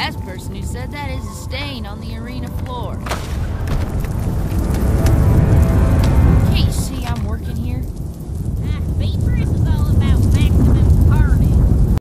last person who said that is a stain on the arena floor.